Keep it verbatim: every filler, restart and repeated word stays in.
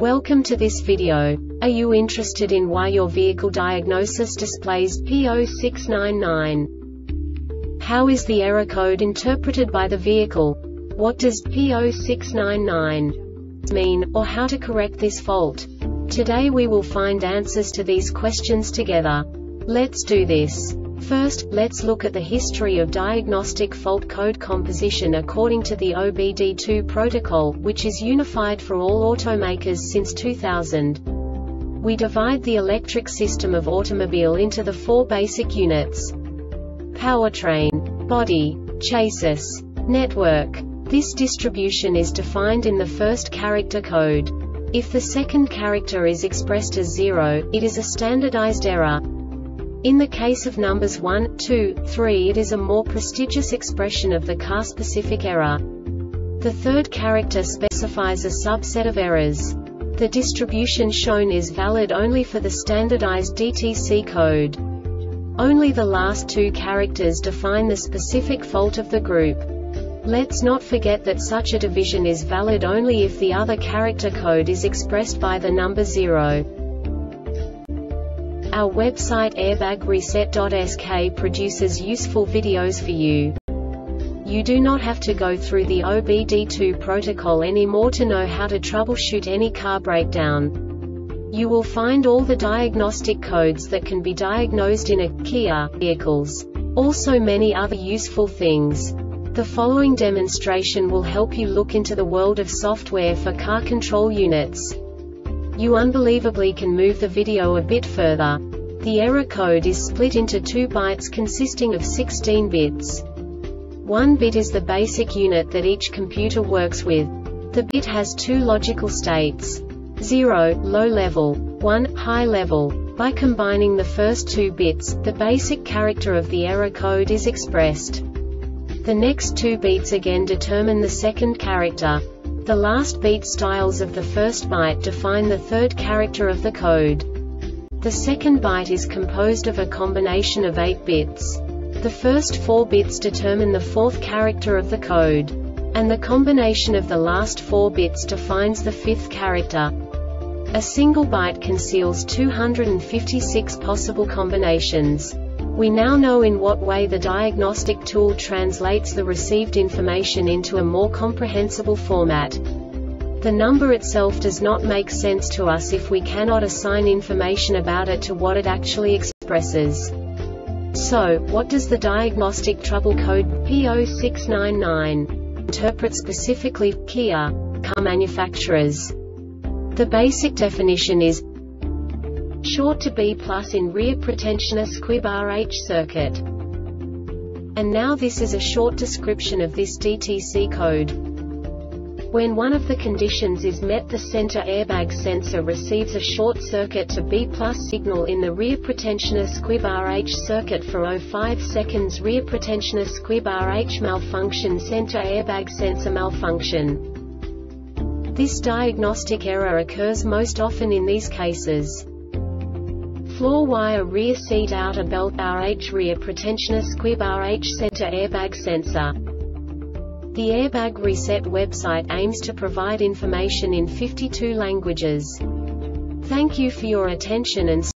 Welcome to this video. Are you interested in why your vehicle diagnosis displays P zero six nine nine? How is the error code interpreted by the vehicle? What does P zero six nine nine mean, or how to correct this fault? Today we will find answers to these questions together. Let's do this. First, let's look at the history of diagnostic fault code composition according to the O B D two protocol, which is unified for all automakers since two thousand. We divide the electric system of automobile into the four basic units: powertrain, body, chassis, network. This distribution is defined in the first character code. If the second character is expressed as zero, it is a standardized error. In the case of numbers one, two, three, it is a more prestigious expression of the car-specific error. The third character specifies a subset of errors. The distribution shown is valid only for the standardized D T C code. Only the last two characters define the specific fault of the group. Let's not forget that such a division is valid only if the other character code is expressed by the number zero. Our website airbag reset dot S K produces useful videos for you. You do not have to go through the O B D two protocol anymore to know how to troubleshoot any car breakdown. You will find all the diagnostic codes that can be diagnosed in a Kia vehicles. Also many other useful things. The following demonstration will help you look into the world of software for car control units. You unbelievably can move the video a bit further. The error code is split into two bytes consisting of sixteen bits. One bit is the basic unit that each computer works with. The bit has two logical states: zero, low level, one, high level. By combining the first two bits, the basic character of the error code is expressed. The next two bits again determine the second character. The last beat styles of the first byte define the third character of the code. The second byte is composed of a combination of eight bits. The first four bits determine the fourth character of the code. And the combination of the last four bits defines the fifth character. A single byte conceals two hundred fifty-six possible combinations. We now know in what way the diagnostic tool translates the received information into a more comprehensible format. The number itself does not make sense to us if we cannot assign information about it to what it actually expresses. So, what does the diagnostic trouble code P zero six nine nine interpret specifically for Kia car manufacturers? The basic definition is short to B plus in rear pretensioner squib R H circuit. And now this is a short description of this D T C code. When one of the conditions is met, the center airbag sensor receives a short circuit to B plus signal in the rear pretensioner squib R H circuit for zero point five seconds. Rear pretensioner squib R H malfunction, center airbag sensor malfunction. This diagnostic error occurs most often in these cases: floor wire rear seat outer belt R H rear pretensioner squib R H center airbag sensor. The Airbag Reset website aims to provide information in fifty-two languages. Thank you for your attention and